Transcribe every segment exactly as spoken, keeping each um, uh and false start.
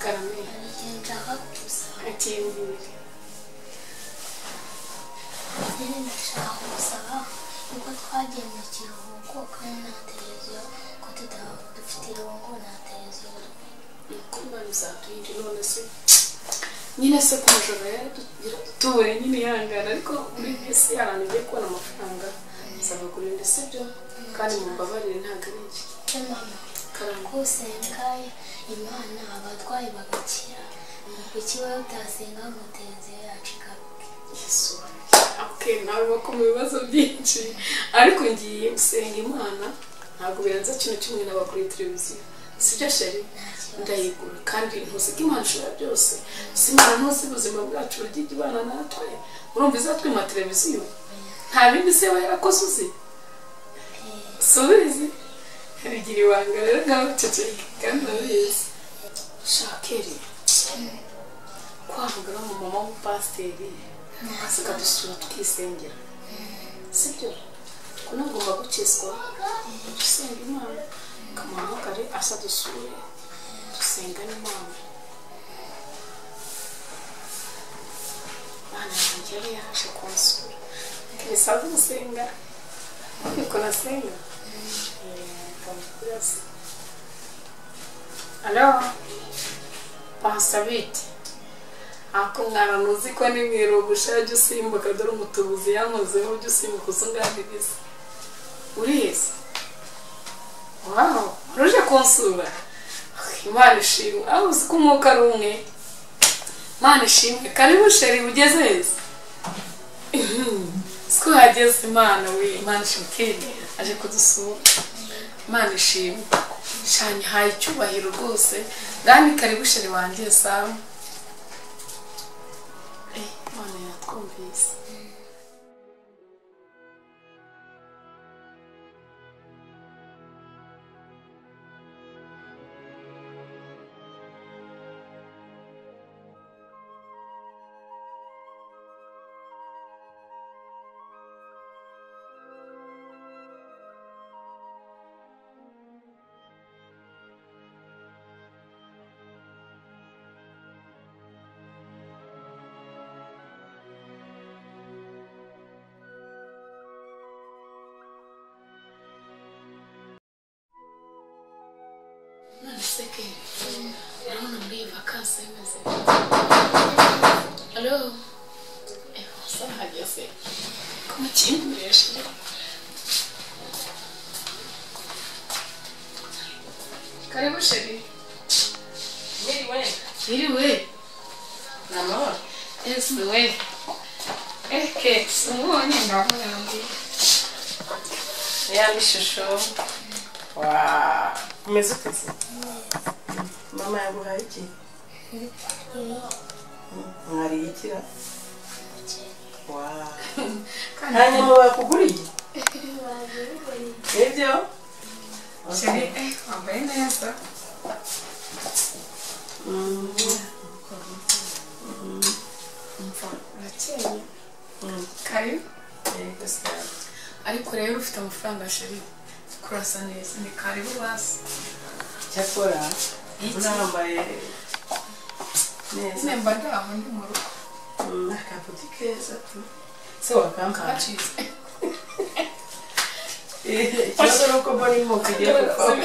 karame nshaka gusaba akindi nyine ndashaka gusaba yuko twagiye mu kiruhuko kandi nta televiziyo ko dufite irungu nta televiziyo kumva bizatuyiri none se nyine se ku majoro tubure nyine ihangana ariko muri bisi yarantu ugiye kubona amafaranga nsaba kurinda sibyo kandi mu mbabarire ntabwo ari iki mama karame gusenga imana abarwayi bagakira iki wowe utasenga ngo televiziyo yacu igaruke yesu okay nawe bako mu bibazo byinshi ariko ngiye gusenga imana ntabwo birenze kintu kimwe n'aba kuri televiziyo sibyo sheri ndayigura kandi ntuzi ko imana ishobora byose si imana ntuzi ubuzima bwacu bugiye ibana natwe urumva izatwima televiziyo nta bindi se we yarakoze uzi subizi bigira ibanga rero ngaho ceceke kandi urabizi shakeri kwavugana mu mama w'umupasiteri akaza dusura tukisengera sibyo ko nagomba gukizwa dusenga imana kamuhamagare asa dusure dusenga n'imana bana yanjye yari yaje kunsura ntibisaza gusenga niko nasenga alo pasabiti ako mwana nuzi ko ni mwirogusha jya usimbuka dore umutubuzi yankozeho jya usimbuka uzunganiriza urizi waho uruje kunsura imana ishimwe aho uzi ko umwuka ari umwe imana ishimwe karibu sheri ugeze heza siko hageze imana we imana ishimwe aje kudusura imana ishimwe shanye haye icyubahiro rwose ngani karibu sheri wanjye sawa eh imana yatwumvise Seke, naona muri vacances imeze. Allo? Eh, ça va bien c'est. Comment tu es, chérie? Karibu chérie. Miri we. Miri we. Namo. Yes we. Eh, que suoni ngaho yambi. Ya mishusho. Wow. Umeze uteze? Mama yaguhaye iki? Mwari ikira? Wow. Hanyuma bakuguriye? Ibyo? Chérie, eh, wambaye neza. Mm. Urakeye. Karibu. Eh, gusa. Ariko rero ufite amafaranga chérie. Kurasa neza ni karibu basi. Cyakora unambaye neza. Nemba ndaho ndi mu rugo. Akaputi keza tu. Se wakampara. Kachize. Eh, ikibazo nuko mbona imoko igiye gupfa.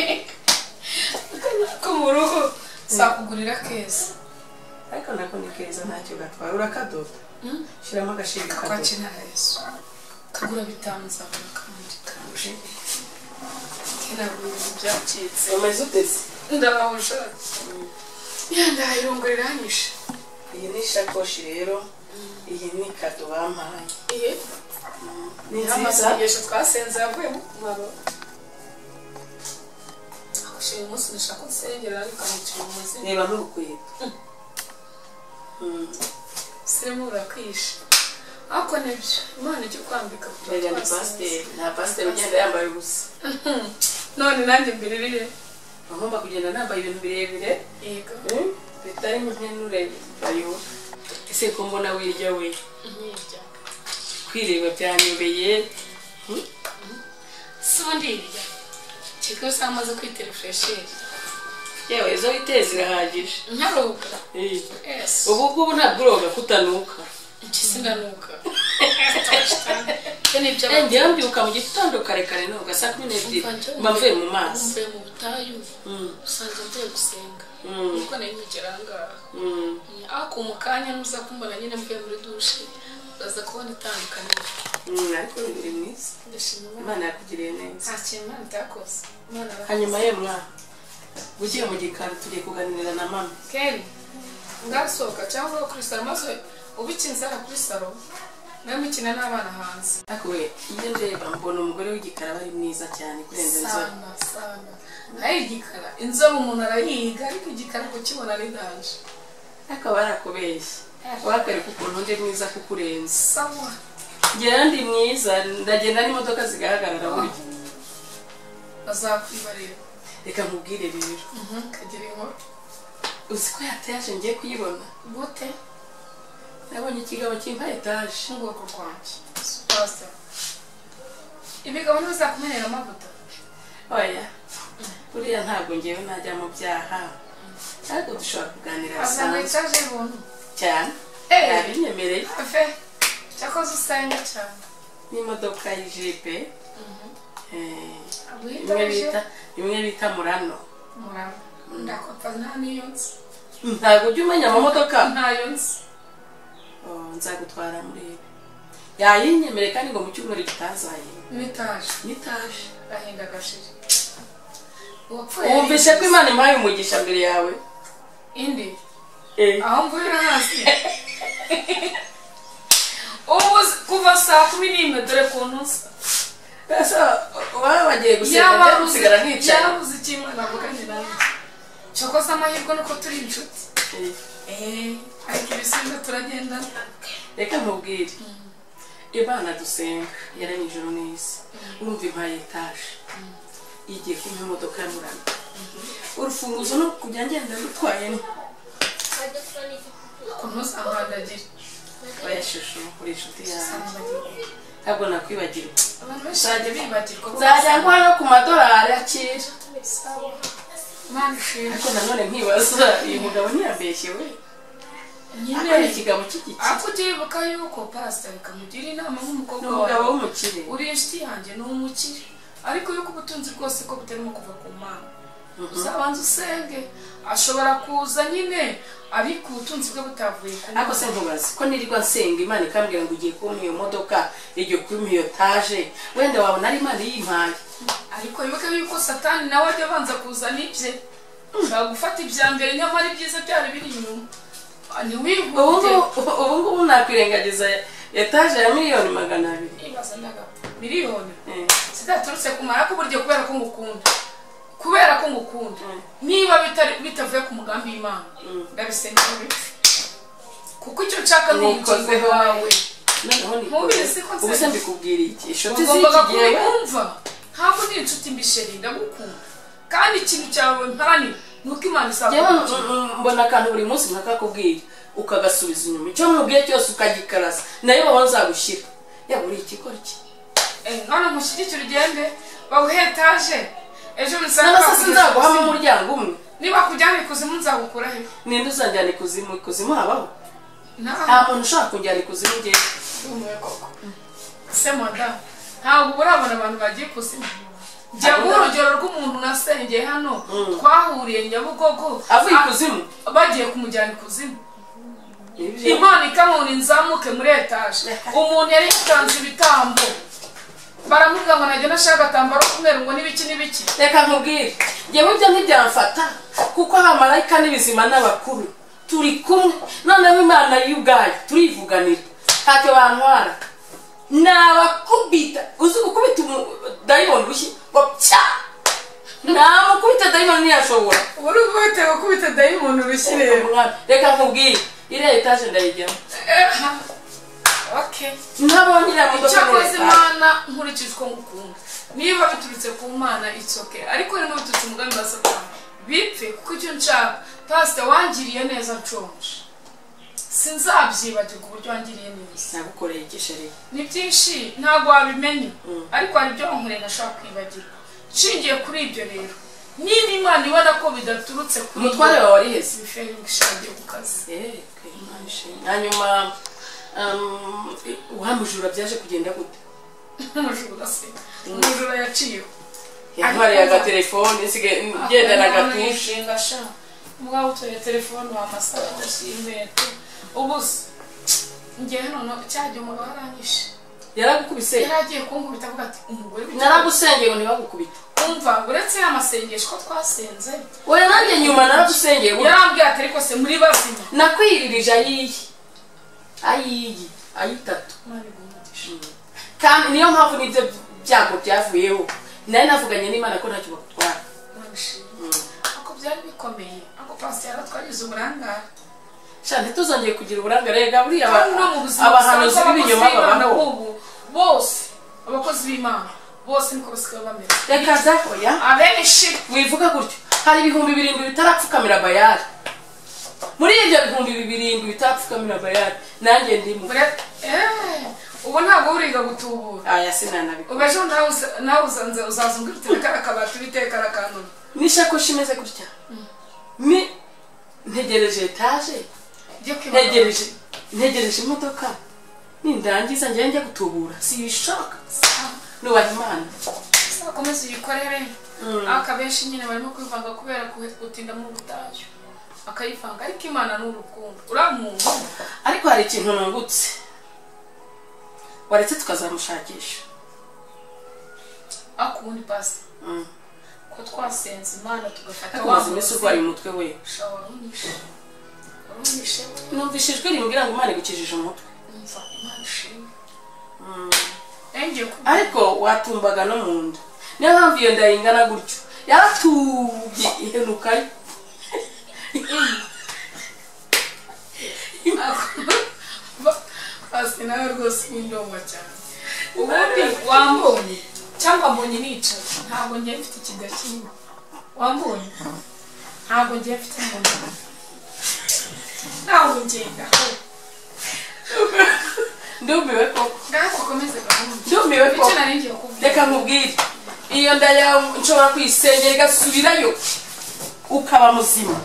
Ko mu rugo sakugurira keza. Ariko nako ni keza ntacyo gatwara urakadoda. Shiramo agashiri kadoda. Kwakina Yesu. Kagura bitanu zakora kandi kanje. Kera buri byacitse. Amaze uteze. Ndabahusha. Yanda ayongorera anyisha. Iyi ni shakoshi rero. Iyi ni kado bampaye. Iye. Ni nziza. Amasengesho twasenze yavuye mu kumaro. Akushe umunsi nashaka nsengera ariko amucira umuzi. Reba n'urukweto. Mm. Siremo urakwisha. Ako nebyo Imana icyo kwambika Rega ni pasteur, na pasteur ugenda yambaye ubusa. None nanjye mbiririye. Ngomba kugenda nambaye ibintu birebire. Yego. Bitari nk'inure bayo. Ese ko mbona wirya we. Nyirya. Kwireba byanyobeye. Sundi irya. Chiko samaze kwiterefresher. yewe izo itezi irahagije nkaruka eh yes ubu ngubu ntabwo uroga kutanuka ikisinanuka cyane ibyo eh ngiye mbyuka mu gitondo kare kare no gasa kumi n'ebyiri mbavuye mu mazi mvuye mu butayu usanze ngiye gusenga niko nari nkigeranga ako mu kanya nuza kumbona nyine mvuye muri dushe baza kubona itandukanye ariko biri mwiza ndashimira Imana yakugiriye neza nta kintu Imana itakoze Imana hanyuma ye mwa ugiye mu gikari tugiye kuganira na mama Ken ngasohoka cyangwa kuri salo maze ubikinzara kuri salo nawe mukina n'abana hanze ariko we iyo ndeba mbona umugore w'igikara bari mwiza cyane kurenza inzobe sana sana nayo igikara inzobe umuntu arayiga ariko igikara kukibona ari danje ariko barakubeshya wakareka ukuntu ndi mwiza kukurenza sawa ngera ndi mwiza ndagenda n'imodoka zigahagarara buri bazakwibarira reka nkubwire rero kagira inkuru uzi ko yataje ngiye kuyibona gute nabonye ikigabo kimpa etaje ngoko kwanjye pasta ibigabo ntibizakumenera amavuta oya buriya ntabwo ngewe najya mu byaha ariko dushobora kuganira azana bisanzwe etaje y'ubuntu cyane Eh. yabinyemereye afe cyakoze usenga cyane n'imodoka y'ijipe eh, imwe witaje bita imwe bita murano muramba ndakopfa nta niyo nzi ntabwo ujya umenya amamodoka ntayo nzi Oh, nzagutwara muri ibi yayinyemereye kandi ngo mu cyumweru gitazaye n'itaje nitaje ahinda gashiri uwapfuye wumvise ko Imana impaye umugisha mbere yawe indi eh aho mvurira hasi ubu kuva saa kumi n'imwe dore kuntu nsa ese waba bagiye gusenga gusigara nkicaye yabuze ikimwe navuganye nawe cyokoze amahirwe nuko turi inshuti eh ariko ibisimba turagendana reka nkubwire Imana dusenga yaremye ijoro n'isi urumva impaye etaje igiye kumpa imodoka ya murano urufunguzo no kujya ngenda rutwaye kunoza ahandagire bayashusho uri inshuti yanjye ntabwo nakwibagirwa abantu benshi bajya bibagirwa nzajya ngwa no ku madolari akira Imana ishimwe ariko nanone nkibaza uyu mugabo ntiyambeshye we akora nyine ikigabo cy'igiki ako ugibuka yuko pastor bikamugira inama nk'umukobwa n'umugabo wawe w'umukire uri inshuti yanjye ni umukire ariko yuko ubutunzi bwose ko butarimo kuva ku Mana uzabanza usenge ashobora kuza nyine ariko ubutunzi bwe butavuye ku ariko se ntubazi ko nirirwa nsenga Imana ikambwira ngo ugiye kumpa iyo modoka iryo kumpa iyo taje wenda wabona ari Imana yimpaye ariko wibuke yuko satani nawe ajya abanza kuzana ibye ushobora gufata ibya mbere nyamara ibyiza byari biri inyuma ntiwihute ubu ngubu nakwirengagiza etaje ya miliyoni magana abiri ibaza ndagapfa miliyoni Eh. zidaturutse kumara ko buryo kubera ko ngukunda kubera ko ngukunda niba bitari bitavuye ku mugambi w'Imana ndabisengera bipfe kuko icyo nshaka ni ubugingo bwawe noneho ni Ntubizi ko ubu se mbikubwiriye iki inshuti ugombaga z'iki gihe kubimva ntabwo ni inshuti mbisheri ndagukunda kandi ikintu cyawe mparanira nuko Imana isaba yewe mbona akantu buri munsi nkakakubwira ukagasubiza inyuma icyo mubwiye cyose ukagikarasa nayo baba nzagushyira yaba uri ikikora iki none mushyigikira ugende bawuhe etaje ejo nisanga n'abase sinzaguhamo umuryango umwe niba kujyana ikuzimu nzagukura he ninde uzanjyana ikuzimu ikuzimu habaho nta nta muntu ushaka kunjyana ikuzimu ngewe umuye koko se moda ntabwo urabona abantu bagiye ikuzimu jya urugero rw'umuntu nasengeye hano twahuriye Nyabugogo avuye ikuzimu bagiye kumujyana ikuzimu Imana ikamubona inzamuke muri etaje umuntu yari yatanze ibitambo baramubwira ngo najya nashaka agatambaro k'umweru ngo n'ibiki n'ibiki reka nkubwire njyewe ibyo ntibyamfata kuko abamarayika n'ibizima n'abakuru turi kumwe noneho Imana y'ubwayo turivuganira ntacyo bantwara nabakubita uzi gukubita dayimoni ushyi ngo pya namukubita dayimoni ntiyashobora uri bwite gukubita dayimoni urushyi rero reka nkubwire iriya etaje ndayijyamo okay ntabonye iriya modoka icyakoze Imana nkurikije uko ngukunda niba biturutse ku Mana it's okay ariko niba biturutse umugambi wa Satani bipfe kuko icyo nshaka pastor wangiriye neza nshonje sinzabyibagirwa uburyo wangiriye neza nagukoreye igisheri ni byinshi ntabwo wabimenya ariko hari ibyo wankoreye ntashaka kwibagirwa nshingiye kuri ibyo rero niba imana ibona ko bidaturutse kuri umutware wawe wari hese biferi bishagiye ku kazi eh hanyuma uhamujura byaje kugenda gute umujura se umujura yaciyeho yamariye agatelefone ngendana agatushe ngasha mugabo utoye telefone wamasakoshi inkweto ubuze ngewe noneho cyagiye umugabo aranyishe yaragukubise yaragiye kunkubita avuga ati umugore naragusengeye ngo ntibagukubite umva uretse y'amasengesho ko twasenze oya nanjye nyuma naragusengeye yarambwiye ati ariko se muri bazima nakwiririje ayiyi ayiyi ayitatu kandi niyo mpamvu n'ibyo byago byavuyeho nari navuganye n'Imana ko ntacyo bagutwara ako byari bikomeye ako pasi yaratwagize uburangare cyane tuzongeye kugira uburangare rega buriya abahanuzi b'ibinyoma babaho bose abakozi b'Imana bose niko basigaye bamera reka zahoya abenshi wivuga gutyo hari ibihumbi birindwi bitarapfukamira bayari muri ibyo bihumbi birindwi bitarapfukamira bayari nanjye ndimo eh ubu ntabwo uriga gutubura aya sinanabikora ubejo nawe uzanze uzazungira utekara kabati bitekara kanone nishakoshi imeze gutya ni ntegereje etaje ntegereje ntegereje imodoka nindangiza njye njya gutubura sibishoka nubaha Imana akomeze yikorere akabenshi nyine barimo kwivanga kubera gutinda mu butayu akayivanga ariko Imana n'urukundo uramuntu ariko hari ikintu nungutse waretse tukazamushakisha akundi pasi ko twasenze Imana tugafata wazo mbese urwaye umutwe we shawarunisha warunisha numvishijwe rimbwira ngo Imana igukijije umutwe umva Imana ishimwe ariko watumbaga no mu nda niyo mpamvu iyo nda ingana gutyo yaratubye ihenukayo pasi nawe rwose n'indongo cyane ubundi wambonye cyangwa mbonye nicaye ntabwo ngiye mfite ikida kimwe wambonye ntabwo ngiye mfite mu nda nawe ngenda ndumiwe ko ngaho ukomeze gahunda ndumiwe ko icyo nari ngiye kubwira reka nkubwire iyo nda yawe nshobora kuyisengera igasubirayo ukaba muzima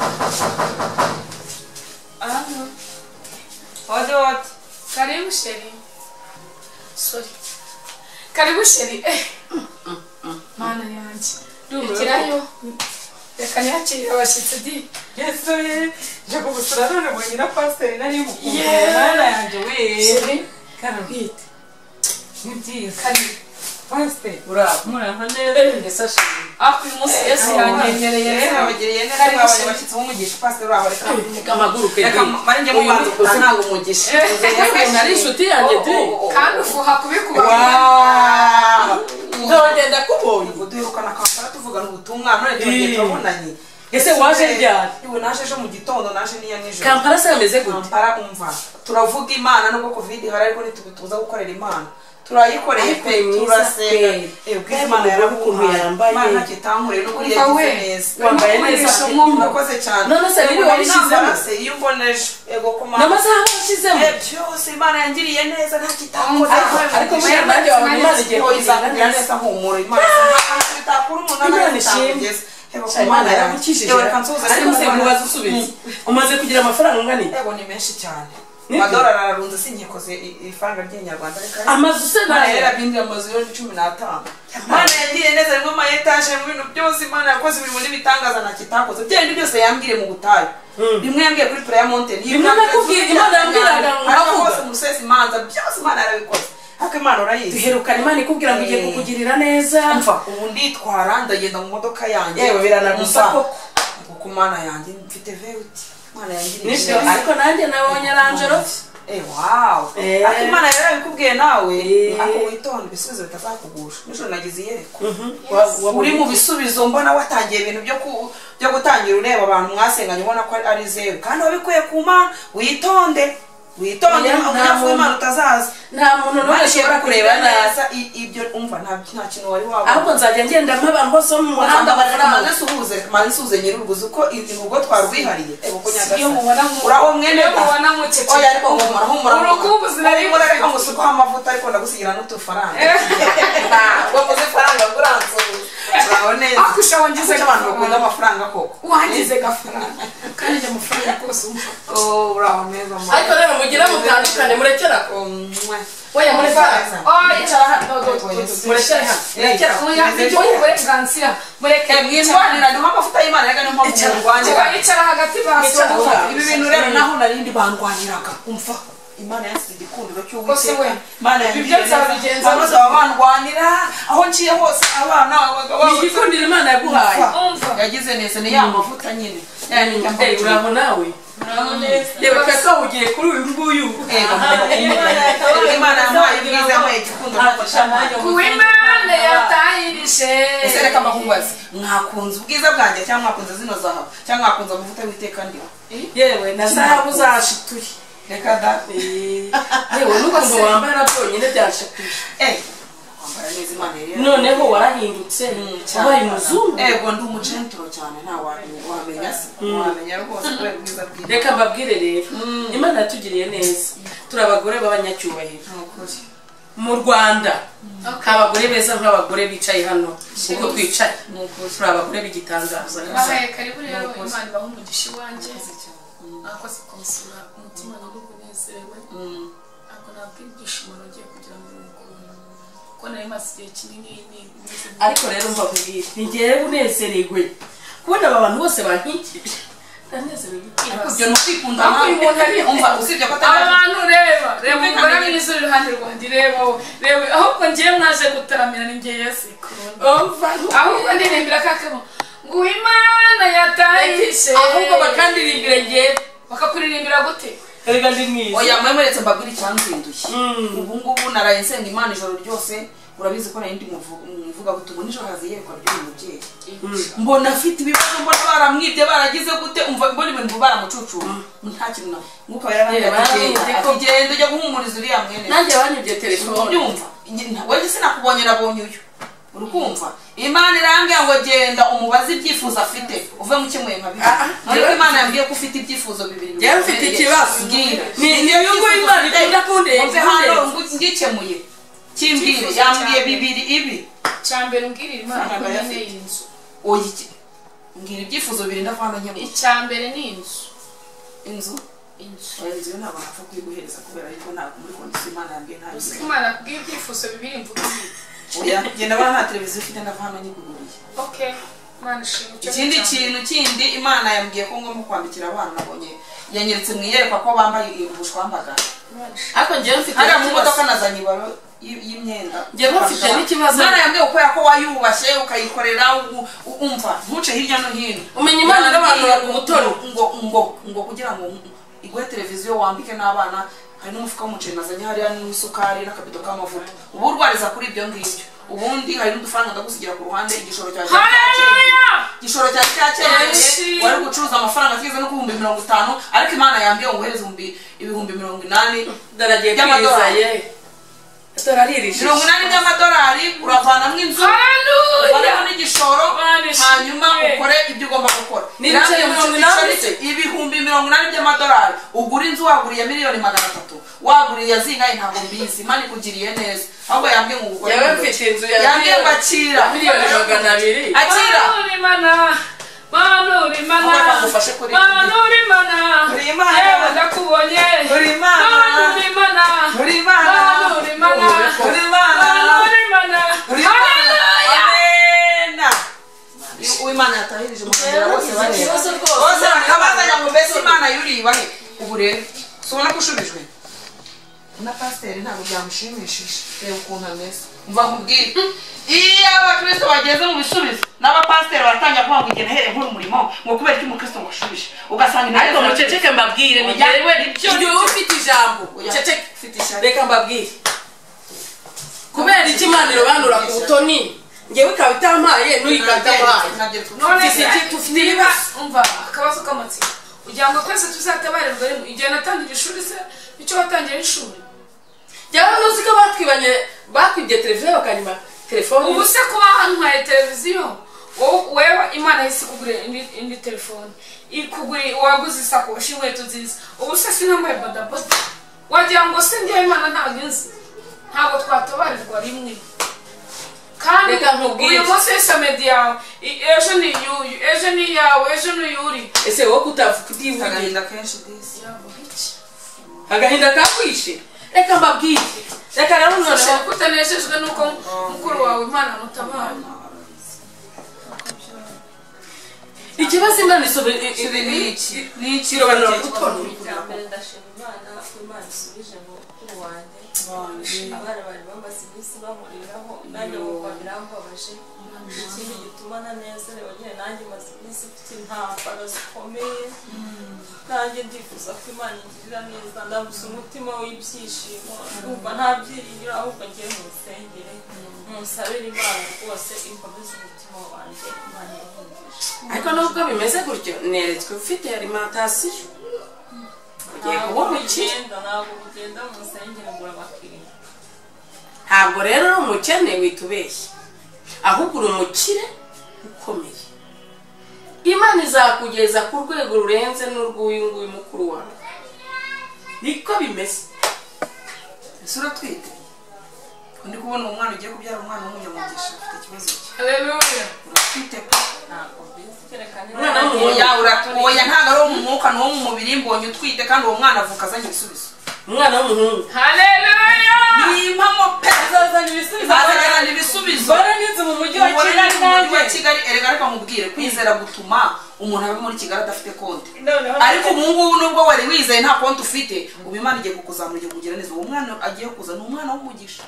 aha Ode ode karibu sheri sorry karibu sheri eh mana yanjye ikirayo reka nyakire abashyitsi di yesu ye je kugusura none mwenye na pastor nari mukumbuye mana yanjye we sheri karabwite ni byiza karibu pastor uraba muraha neza ndetse ashimye ako uyu munsi yesu yanyemereye abagiriye neza babanye bashyitsi b'umugisha pastor uraba reka amaguru ke reka mari nge mubanza kutanga umugisha nari inshuti yanjye di kandi ufuha kubikuba ndagenda kubonye uduherukana Kampala tuvugana ubutumwa none tugiye turabonanye ese waje ryari iwe naje ejo mu gitondo naje niya nijoro Kampala se ameze gute Kampala umva turavuga Imana nubwo covid ihari ariko ntitubutuza gukorera Imana turayikoreye pe turasenga eh Imana yarabukuntu yambaye Imana kitangure no kuri yagize neza wambaye neza murakoze cyane none se biri wabishizemo se iyo mboneje ego ko Mana namazaho wabishizemo eh byose Imana yangiriye neza nta kitangoza ariko muri nanjye wabona Imana igiye kuyizanira neza humura Imana kitakura umuntu anayitangeze Imana yaragukijije ariko se mubaza usubiza umaze kugira amafaranga ngani ego ni menshi cyane madolari ararunze sinkikoze ifaranga ry'inyarwanda reka amazu se nayo yarabindi amazu yo cumi n'atanu Imana yangiriye neza rimwe ama etage mu bintu byose Imana yakoze ibintu n'ibitangaza na kitakoze byende byose yambwiye mu butayu bimwe yambwiye kuri Prayer Mountain bimwe nakubwiye Imana yambwiraga ngo hose musesi manza byose Imana yarabikoze hako Imana urayizi duherukana Imana ikubwira ngo igiye kukugirira neza mva ubu nditwara ndagenda mu modoka yanjye yewe biranagusa koko kuko Imana yanjye mfite veruti Imana yangiriye nishyo ariko nanjye nabonye Ranjero eh wow ariko Imana yarabikubwiye nawe ako witonde bisubizo bitazakugusha nijoro nagize yereko uri mu bisubizo mbona watangiye ibintu byo byo gutangira ureba abantu mwasenganye ubona ko ari zeru kandi wabikuye ku Mana witonde witonde umuyafu Imana utazaza nta muntu n'umwe ashobora kureba neza ibyo umva nta nta kintu wari wabona ahubwo nzajya ngenda mp'abantu bose mu muhanda baramaze suhuze mari suhuze nyiruruguze uko urugo twarwihariye ego ko iyo nyagasani mubona mu uraho mwene iyo mubona mu cece oya ariko humura humura urukumbuzi nari murareka musukaho amavuta ariko ndagusigira n'utufaranga ngo muze faranga nguransuhuze uraho neza akusha wangize abantu bakunda amafaranga koko wangize gafaranga kandi njye amafaranga kose umva oh uraho neza mama ariko rero mugira mutandukane murekera ko oya murekera oh icara hano murekera hano murekera oya ibyo uburenganzira mureke mwirwanira niho amavuta y'Imana yaga niho mpamvu murwanira icara hagati baso ibi bintu rero naho narindi bandwaniraga umva Imana yasize igikundiro cy'Uwiteka Imana yabigenza amaze abandwanira aho nciye hose abana abagabo igikundiro Imana yaguhaye yagize neza ni ya mavuta nyine yani ndambaye uraho nawe yewe kaka ugiye kuri uyu nguyu Imana yampaye ibyiza yampaye igikundiro kuwimana yatayirishe ese reka mbakubaze mwakunze ubwiza bwanjye cyangwa mwakunze zino zahabu cyangwa mwakunze amavuta y'Uwiteka ndiho yewe na zahabu zashituye reka da yewe n'ukuntu wambara byonyine byashituye eh wambara neza Imana yari noneho warahindutse wabaye muzungu ego ndi umucentro cyane nta wantu wamenya se wamenya rwose kubera ubwiza bwiza reka mbabwire rero Imana yatugiriye neza turi abagore b'abanyacyubahiro mu Rwanda abagore beza nk'abagore bicaye hano uko twicaye turi abagore b'igitangaza bahaye karibu rero Imana ibaha umugisha wanjye akoze konsula umutima n'ugunezerewe ako nabwira ibyishimo nagiye kugira ngo ko nari maze igihe kinini ariko rero mbabwire ni njyewe unezerewe kubona aba bantu bose bankikije ndanezerewe ariko ibyo ni ukwikunda nawe umuntu ari umva usibye ko atari abantu reba reba umugore mwiza uri iruhande rwanjye reba reba ahubwo ngiye mwaje gutaramira ni ngiye yesikunda ahubwo ndirimbira kakamo ngo Imana yatayihishe ahubwo bakandirimbira ngewe bakakuririmbira gute erega ndi mwiza oya mwemuretse mbabwire icyanzinduye ubu ngubu naraye nsenga Imana ijoro ryose urabizi ko nari ndi muvuga butubu nijoro haziyerekwa ry'uyu mubyeyi mbona afite ibibazo mbona baramwibye baragize gute umva mbona ibintu baramucucura nta kintu nawe nguko yaragenda ujya guhumuriza uriya mwene nanjye banyibye telefone ubyumva wewe sinakubonye nabonye uyu urukumva Imana irambye ngo genda umubaze ibyifuzo afite uve mu kimwe nkabi ariko Imana yambwiye ko ufite ibyifuzo bibiri njye mfite ikibazo ngira ni niyo yugo Imana ikunda kunde mve hano ngikemuye kimbwire yambwiye bibiri ibi cyambere umbwirira Imana ko nyine inzu oya iki ngira ibyifuzo bibiri ndavana nyemo icyambere ni inzu inzu inzu inzu ntabwo napfa kuyiguhereza kubera yuko ntabwo muri kondisiyo Imana yambwiye nta uzi ko Imana kubwiye ibyifuzo bibiri mvuga oya genda bana nta televiziyo ufite ndavana nyigururiye okay Imana ishimwe ikindi kintu kindi Imana yambwiye ko ngomba kwambikira abana nabonye yanyeretse mwiyerekwa ko bambaye ubushwambaga ariko njye mfite hari mu modoka nazanye ibaro y'imyenda njye mfite n'ikibazo Imana yambwiye ukora ko wayubashye ukayikorera umva ntuce hirya no hino umenya Imana n'abantu umutoro ngo ngo ngo kugira ngo iguhe televiziyo wambike n'abana hari n'umufuka w'umuceri nazanye hariya n'isukari n'akabido k'amavuta ubu urwariza kuri ibyo ngibyo ubundi hari n'udufaranga ndagusigira ku ruhande igishoro cya igishoro cya cyakereye wari gucuruza amafaranga kigeze no ku bihumbi mirongo itanu ariko Imana yambwiye ngo uhereze ibihumbi mirongo inani daragiye kwirizaye doraririsha mirongo inani by'amadolari uravanamo inzu uvanamo n'igishoro hanyuma ukore ibyo ugomba gukora ibihumbi mirongo inani by'amadolari ugura inzu waguriye miliyoni magana atatu waguriye zingahe ntabwo mbizi Imana ikugiriye neza ahubwo yambwiye ngo ugukore yambwiye ngo akira miliyoni magana abiri akira Manu rimana Manu rimana uri Imana yewe ndakubonye uri Imana Manu rimana uri Imana Manu rimana uri Imana Manu rimana haleluya amena Imana yatahirije umuhanda wose bari bose bakabazanya ngo mbese Imana yuribahe ubu rero sobona kushubijwe na pasiteri ntabwo byamushimishije reba ukuntu ameze mva nkubwire iyo abakristo bageze mu bisubizo n'abapasiteri baratangira kuvuga ngo igene here nkuru umurimo ngo kubera iki umukristo ngashubije ugasanga ariko muceceke mbabwire ni jewe ibyo ufite ijambo muceceke ufite ijambo reka mbabwire kubera iki Imana irobanura ku butoni ngewe ikaba itampaye n'uyikaba itampaye none iki tufite ibibazo umva akabazo k'amatsiko kugira ngo twese tuzatabarirwe rimwe igihe natangira ishuri se icyo watangira ishuri jyawe nuzi ko batwibanye bakwibye televiziyo bakanyuma telefone ubu se kuba hantwaye televiziyo wewe Imana yisi kugura indi telefone ikugura waguze isakoshi inkweto nziza ubu se sinambaye bodaboda wagira ngo se ndiye Imana ntabwo nzi ntabwo twatabarirwa rimwe kandi Reka nkubwire. uyu munsi w'isamedi yawe i- ejo ni iyuyu ejo ni iyawe ejo ni iyuri ese wowe kutavuga utivugira agahinda kenshi disi agahinda kakwishe reka mbabwire reka rero noneho ushaka kutanejejwe nuko mukuru wawe imana mutabaye ikibazo imana isobe ni iki ni iki irobanura gutora mbere ndashima imana ko imana isubije mu mukuru wanjye abana bari bamaze iminsi bahuriraho nanjye wumva birambabaje ikindi gituma nanezerewe nyine nanjye maze iminsi mfite intambara zikomeye nanjye ndifuza ko imana ingirira neza ndabuze umutima w'ibyishimo numva nta byiringiro ahubwo ngiye mu rusengere musabire imana rwose imbabazi umutima wanjye imana irahumvisha ariko nubwo bimeze gutyo neretswe ufite alimentation ugiye kuba umukire ntabwo ugenda mu rusengero ngura abakiriya ntabwo rero uri umukene witubeshye ahubwo uri umukire ukomeye imana izakugeza ku rwego rurenze n'urw'uyu nguyu mukuru wawe niko bimeze ese uratwite ndi kubona uwo mwana ugiye kubyara umwana w'umunyamugisha afite ikibazo cye haleluya uratwite pe ntabwo mbizi kerekana Umwana w'umuhungu. oya uratoya ntabwo ari uwo mu mwuka ni uwo mu mubiri mbonye utwite kandi uwo mwana avuka azanye ibisubizo umwana w'umuhungu haleluya ni impamo pe azazana ibisubizo azana ibisubizo mbona n'inzu mu mujyi wa umugore kigali ni mu mujyi wa nanjye kigali erega reka nkubwire kwizera gutuma umuntu aba muri kigali adafite konti noneho ariko ubu ngubu nubwo wari wizeye nta konti ufite ubu imana igiye kukuzamura igiye kugira neza uwo mwana agiye kuza ni umwana w'umugisha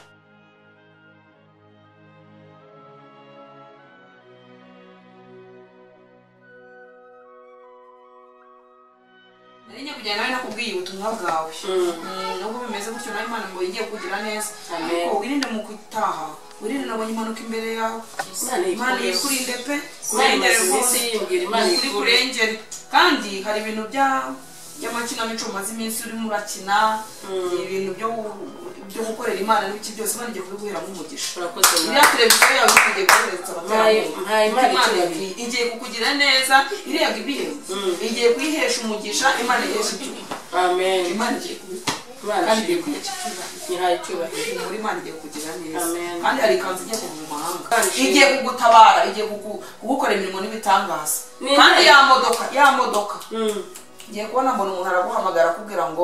nari kujyana nawe nakubwiye ubutumwa bwawe nubwo bimeze gutyo nawe imana ngo igiye kugira neza ariko wirinde mu gutaha wirinde nabonye impanuka imbere yawe imana yikurinde pe kurengere rwose kuri kurengere kandi hari ibintu bya by'amakinamico umaze iminsi urimo urakina ibintu byo byo gukorera imana n'ibiki byose imana igiye kubiguheramo umugisha iriya televiziyo yawe igiye kohereza abaturage igiye kukugira neza iriya ibihembo igiye kuyihesha umugisha imana ihesha icyubahiro amen imana igiye kubikora kandi igiye kuyihesha nyihaye icyubahiro muri imana igiye kukugira neza Amen. kandi hari ikanzu igiye kuva mu mahanga igiye kugutabara igiye kugu- kugukorera imirimo n'ibitangaza Ni kandi nde? ya modoka ya modoka Mm. ngiye kubona mbona umuntu araguhamagara akubwira ngo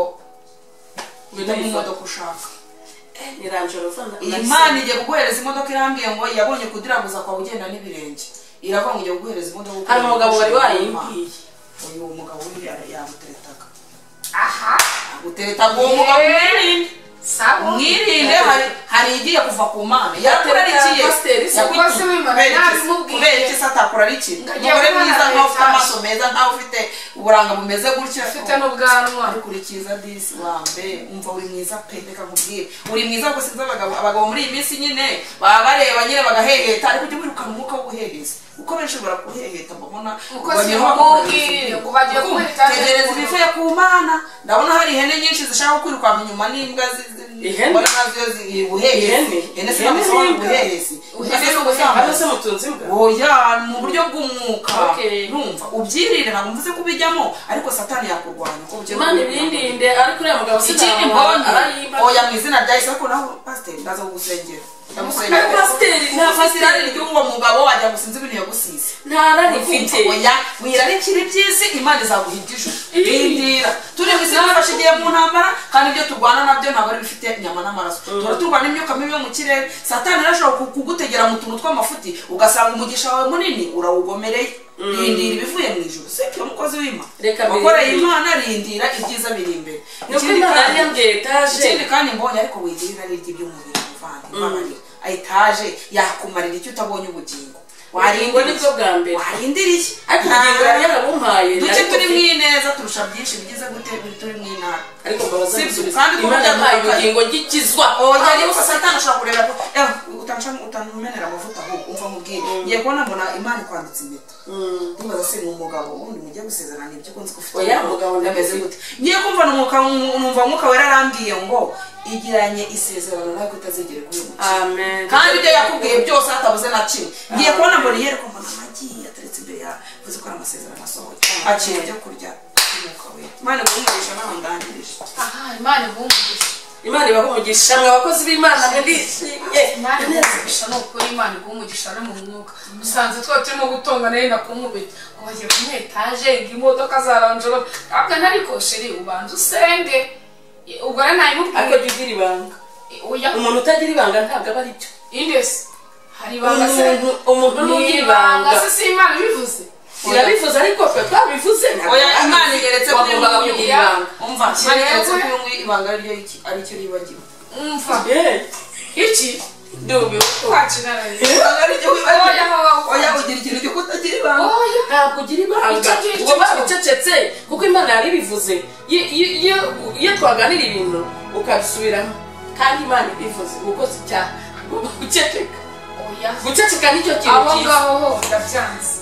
ujya mu modoka ushaka ni ranjoro vana imana igiye kuguhereza imodoka irambwiye ngo yabonye kudiraguza kwawe ugenda n'ibirenge iravuga ngo igiye kuguhereza imodoka hari umugabo wari wayimbwiye uyu mugabo we yaguteretaga aha aguteretaga uwo mugabo mwirinde sawa mwirinde hari hari igiye kuva ku mana yakurarikiye Pasiteri, si umukozi w'Imana yabimubwiye. kubera iki se atakurarikiye Ngagiye umugore kubona mwiza nkaho ufite leta. amaso meza nkaho ufite uburanga bumeze gutya ufite n'ubwanwa arikurikiza disi wambe umva uri mwiza pe reka nkubwire uri mwiza gusa sinzi abagabo abagabo muri iyi minsi nyine baba bareba nyine bagaheheta ariko ujya wirukana umwuka w'ubuhehesi kuko benshi barakuheheta mbona umukozi wamubwire ngo bagiye kwita tegereza ibivuye ku mana ndabona hari ihene nyinshi zishaka kwirukanka inyuma n'imbwa Ihene? mbona nazo ubuhehesi Ihene? ihene sinamusobanura ubuhehesi hano se mutunze imbwa oya mu buryo bw'umwuka Okay. numva ubyirinde ntabwo mvuze ko ubijyamo ariko satani yakurwanya uko bugiye imana ibindinde ariko uriya mugabo ikindi mbonye oya mu izina rya Yesu ariko naho pasiteri ndaza kugusengera Ariko pasiteri, nta pasiteri. ry'uwo mugabo wajya gusinza ibintu yagusize ntarari mfite oya wirarikira iby'isi imana izaguha iby'ijuru rindira turi mu isi dufashe igihe mu ntambara kandi ibyo turwana nabyo ntabwo ari bifite inyama n'amaraso tuba turwana imyuka mibi yo mu kirere satani arashobora ku- kugutegera mu tuntu tw'amafuti ugasanga umugisha wawe munini urawugomereye rindira ibivuye mu ijuru sibyo mukozi w'imana Reka wakoreye birinde. imana rindira ibyiza biri imbere nuko Ikindi imana kandi- yari yambwiye etaje ikindi kandi mbonye ariko wigirira n'iryo iby'umubiri muvandi mbabarira etaje yakumarira icyo utabonye ubugingo Ubugingo nibwo bwa mbere. warindiriye ariko ubugingo yari yarabumpaye duke ariko turi mu mfite- ineza turusha byinshi bigize gute biri turi mu intara ariko mbabaza Sibyo, gusubiza kandi imana kuburyo yampaye butandukanye. ubugingo ngikizwa oya ariko satani ashobora kureba ko eh utansha utanmenera amavuta ahubwo umva mubwire ngiye kubona mbona imana ikwanditse impeta ndibaza se ni umugabo ubundi mugiye gusezerana ibyo ukunze ko ufite Oya, umugabo ndameze ndamufite. gute ngiye kumva numwuka numva umwuka wera arambwiye ngo igiranye isezerano nawe kutazigera guhemukira amen kandi ibyo yakubwiye byose hatabuze na kimwe ngiye kubona mbona yereko mbona amagi yateretse imbere yawe uzi ko ari amasezerano asohoye akira ibyo kurya umwuka wera imana iguhumurisha nawe ndangirije aha imana ibumugisha imana ibaha umugisha mwe abakozi b'imana mwe ndishimye imana umugisha ni ukuri imana iguha umugisha no mu mwuka usanze twaba turimo gutongana yenda kumubita ngo bagiye ku etaje ngo imodoka zaranjoro ntabwo ntariko sheri ubanza usenge ubwo rero nayimubwiye ariko jya ugira ibanga umuntu utagira ibanga ntabwo aba ari byo indesi hari ibanga se umuntu n'ugira ibanga se si imana ibivuze irabivuze ariko twe twabivuze oya imana igeretse kuri wagombaga kugira ibanga umva imana igeretse kuri ngo ibanga ari ryo iki ari cyo yibagiwe umva iki ndubi kwakirana ibanga ari ryo wibagiwe oya ugira ikintu cyo kutagira ibanga oya ntabwo ugira ibanga uba babicecetse kuko imana yari ibivuze iyo twaganira ibintu ukabisubiramo kandi imana ibivuze ukoze icyaha ugomba guceceka oya guceceka nicyo kintu aho ngaho ho ndabyanze